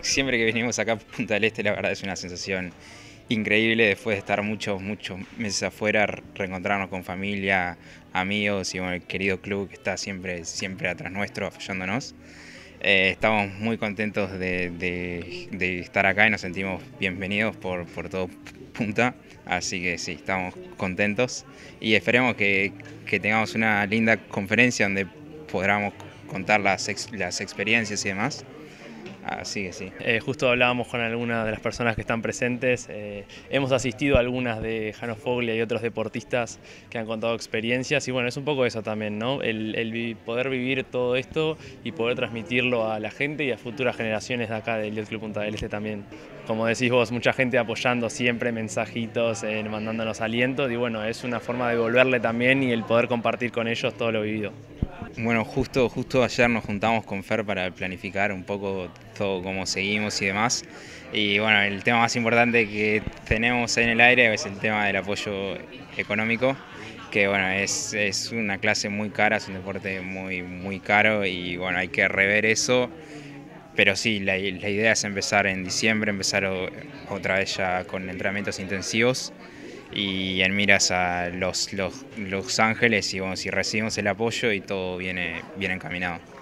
siempre que venimos acá a Punta del Este, la verdad es una sensación increíble después de estar muchos meses afuera, reencontrarnos con familia, amigos y bueno, el querido club que está siempre atrás nuestro, apoyándonos. Estamos muy contentos de estar acá y nos sentimos bienvenidos por todo Punta, así que sí, estamos contentos y esperemos que tengamos una linda conferencia donde podamos contar las experiencias y demás. Así que sí. Justo hablábamos con algunas de las personas que están presentes. Hemos asistido a algunas de Jano Foglia y otros deportistas que han contado experiencias y bueno, es un poco eso también, ¿no? Poder vivir todo esto y poder transmitirlo a la gente y a futuras generaciones de acá del Yacht Club Punta del Este también. Como decís vos, mucha gente apoyando siempre, mensajitos, mandándonos alientos y bueno, es una forma de devolverle también y el poder compartir con ellos todo lo vivido. Bueno, justo ayer nos juntamos con Fer para planificar un poco todo cómo seguimos y demás. Y bueno, el tema más importante que tenemos ahí en el aire es el tema del apoyo económico, que bueno, es una clase muy cara, es un deporte muy caro y bueno, hay que rever eso. Pero sí, la idea es empezar en diciembre, empezar otra vez ya con entrenamientos intensivos y en miras a Los Ángeles y bueno, si recibimos el apoyo y todo viene bien encaminado.